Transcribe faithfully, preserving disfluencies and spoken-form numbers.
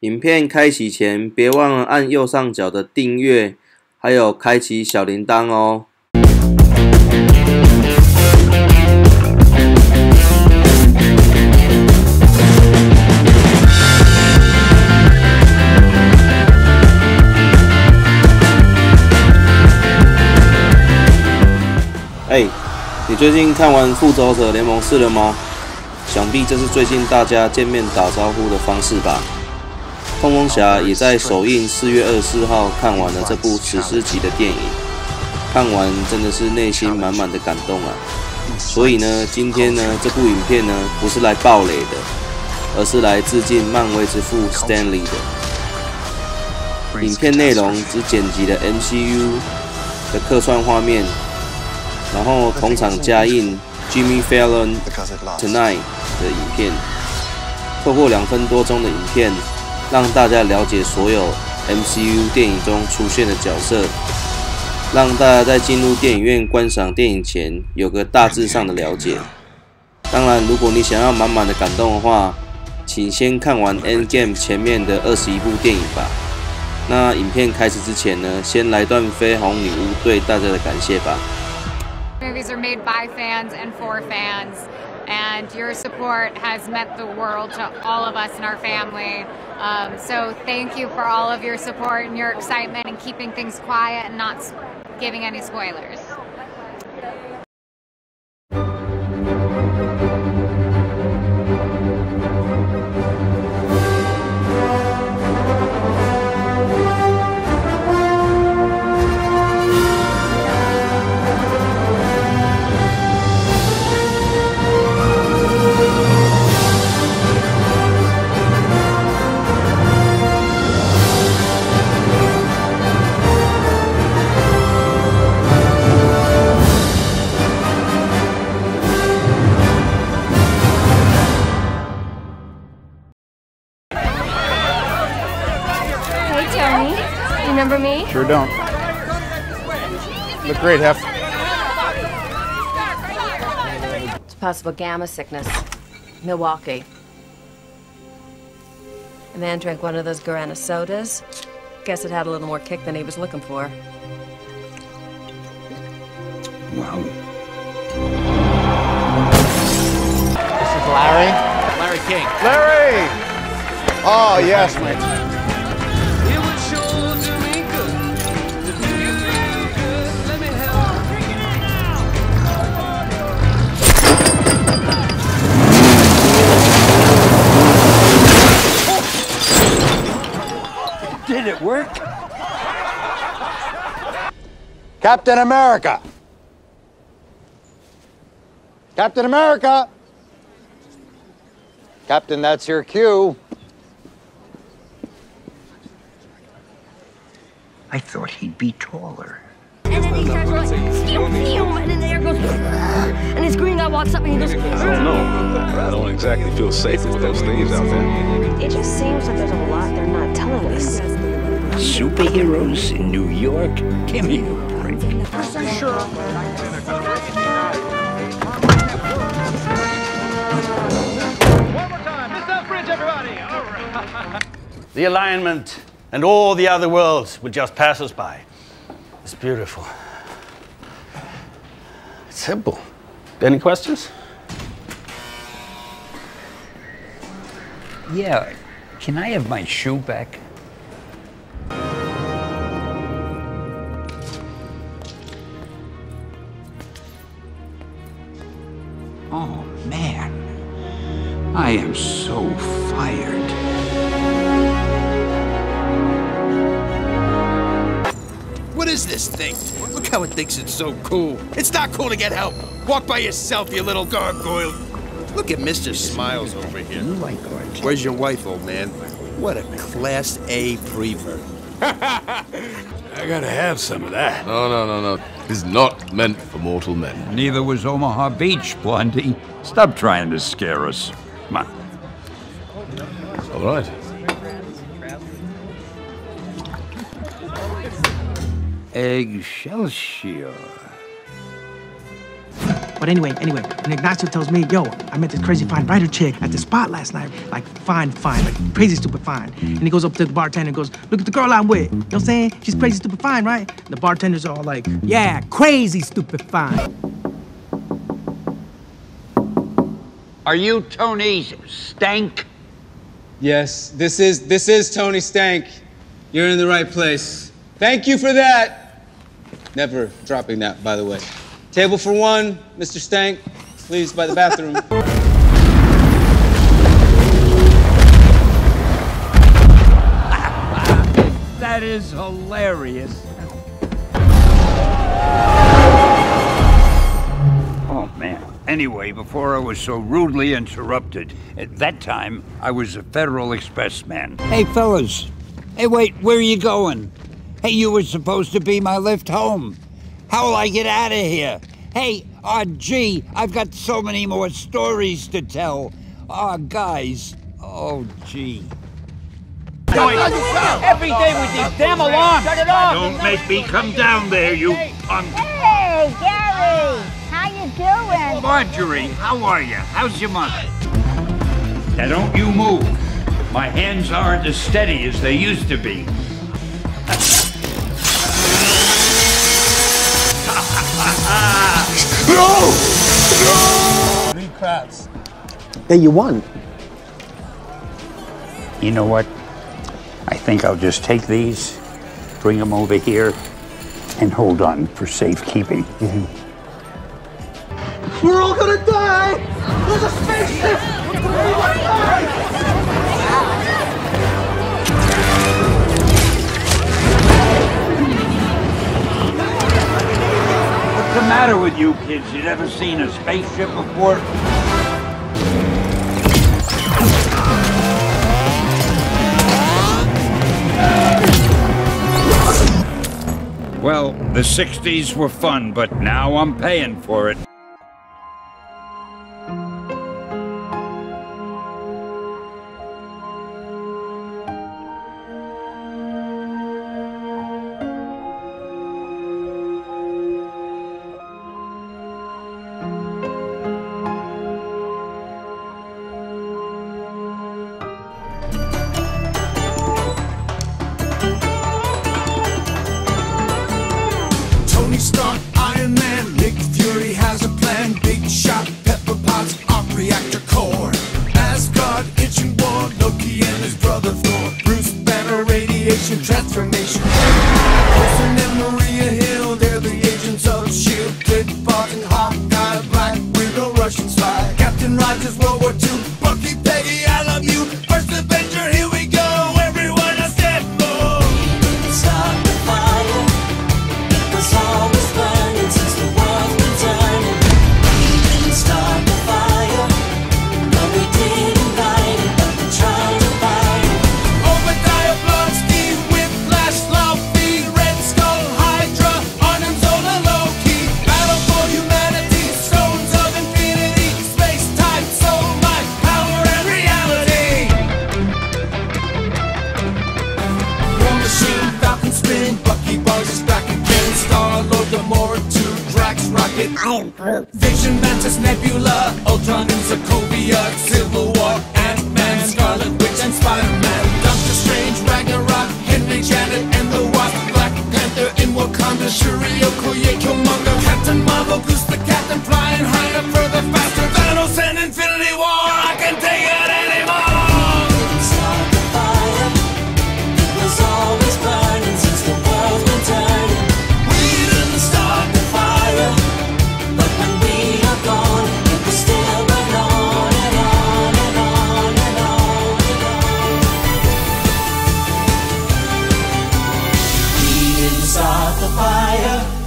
影片开启前，别忘了按右上角的订阅，还有开启小铃铛哦。哎、欸，你最近看完《复仇者联盟四》了吗？想必这是最近大家见面打招呼的方式吧。痛风侠也在首映四月二十四号看完了这部史诗级的电影，看完真的是内心满满的感动啊！所以呢，今天呢，这部影片呢不是来爆雷的，而是来致敬漫威之父 Stan 的。影片内容只剪辑了 M C U 的客串画面。然后同场加映 Jimmy Fallon Tonight 的影片，透过两分多钟的影片，让大家了解所有 M C U 电影中出现的角色，让大家在进入电影院观赏电影前有个大致上的了解。当然，如果你想要满满的感动的话，请先看完 Endgame 前面的二十一部电影吧。那影片开始之前呢，先来段绯红女巫对大家的感谢吧。 Movies are made by fans and for fans, and your support has meant the world to all of us and our family. Um, so thank you for all of your support and your excitement and keeping things quiet and not giving any spoilers. Remember me? Sure don't. Look great, Hef. It's possible gamma sickness. Milwaukee. A man drank one of those Guarana sodas. Guess it had a little more kick than he was looking for. Wow. This is Larry. Larry King. Larry! Oh, yes, mate. Did it work? Captain America! Captain America! Captain, that's your cue. I thought he'd be taller. And then he starts going, stew, stew, and then the air goes, and his green guy walks up and he goes, I don't know. I don't exactly feel safe with those things out there. It just seems like there's a lot they're not telling us. Superheroes in New York? Give me a break. Sure. One more time. This up bridge, everybody. All right. The alignment and all the other worlds will just pass us by. It's beautiful. It's simple. Any questions? Yeah. Can I have my shoe back? Oh, man. I am so fired. What is this thing? Look how it thinks it's so cool. It's not cool to get help. Walk by yourself, you little gargoyle. Look at Mister Smiles over here. You like art? Where's your wife, old man? What a Class A prevert. I gotta have some of that. No, no, no, no. This is not meant for mortal men. Neither was Omaha Beach, Blondie. Stop trying to scare us. Come on. All right. Excelsior. But anyway, anyway, and Ignacio tells me, yo, I met this crazy fine writer chick at the spot last night. Like, fine, fine, like crazy stupid fine. And he goes up to the bartender and goes, look at the girl I'm with. You know what I'm saying? She's crazy stupid fine, right? And the bartender's all like, yeah, crazy stupid fine. Are you Tony Stank? Yes, this is this is Tony Stank. You're in the right place. Thank you for that. Never dropping that, by the way. Table for one, Mister Stank. Please, by the bathroom. That is hilarious. Oh, man. Anyway, before I was so rudely interrupted, at that time, I was a Federal Express man. Hey, fellas. Hey, wait, where are you going? Hey, you were supposed to be my lift home. How'll I get out of here? Hey, oh, gee, I've got so many more stories to tell. Oh, guys. Oh, gee. Every day with these damn alarms. Shut it off. Don't make me come down there, you punk. Hey, Gary. How you doing? Marjorie, how are you? How's your mother? Now don't you move. My hands aren't as steady as they used to be. No! No! Three crabs. Hey, you won. You know what? I think I'll just take these, bring them over here, and hold on for safekeeping. Mm-hmm. We're all gonna die! There's a spaceship! We're gonna die! What's the matter with you kids? You never seen a spaceship before? Well, the sixties were fun, but now I'm paying for it. Tony Stark, Iron Man, Nick Fury has a plan. Big shot, pepper pots, arc reactor core. Asgard, ancient war, Loki and his brother Thor. Bruce Banner, radiation transformation. Wilson and Maria Hill, they're the agents of S H I E L D. Clint Barton, Hawkeye, Black Widow, Russian spy. Captain Rogers, World War Two. Bucky, Peggy, I love you. First Avenger, here we go. Everyone a step more. Stop the fire. It's always burning since the world's been turning. We didn't start the fire, but we did invite it, but we tried to fight it. Obadiah, Blonsky, Whiplash, Laufey, Red Skull, Hydra, Arnim Zola, Loki. Battle for humanity, stones of infinity, space, time, soul, life, power, and reality. War Machine, Falcon Spin, Bucky Barnes is back again. Star-Lord, Gamora, two, Drax, Rocket, I am Groot. Vision, Mantis, Nebula, Ultron and Sokovia, Civil War, Ant-Man, Scarlet Witch and Spider-Man, Doctor Strange, Ragnarok, Henry Janet and the Wasp, Black Panther in Wakanda, Shuri, Okoye, Killmonger, Captain Marvel, Goose the Captain, flying higher, further, faster, Thanos and Infinity War. I can take it anymore. Start the fire. It was always burning since the world's been turning. We didn't start the fire, but when we are gone, it will still burn on and on and on and on and on. We didn't start the fire.